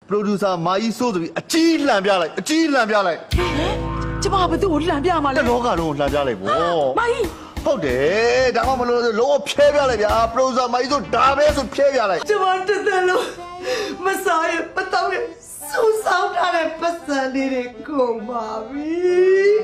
producer မာကြီးစိုးဆိုပြီးအကြီးလှန်ပြလိုက်အကြီးလှန်ပြလိုက်ကျမဘသူ့ကိုလှန်ပြမှာလဲတလောကလုံးလှန်ပြလိုက်ဗောမာကြီးဟုတ်တယ်ဒါမှမလို့လုံးဝဖြဲပြလိုက်ဗျာ producer မာကြီးဆိုဒါပဲဆိုဖြဲပြလိုက်ကျမတက်တယ်လို့မစားရပတ်တော့စူဆောင်းထားတဲ့ပတ်စံလေးတွေကုန်ပါပြီ